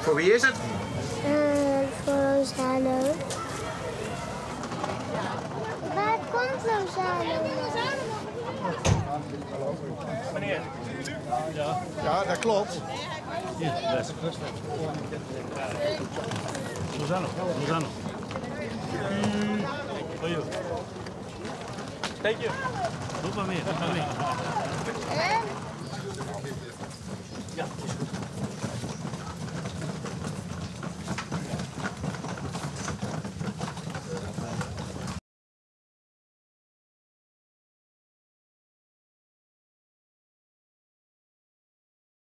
Voor wie is het? Voor Lozano. Waar komt Lozano? Meneer. Ja, dat klopt. Hier, best. Lozano. For you. Thank you. Doe maar meer.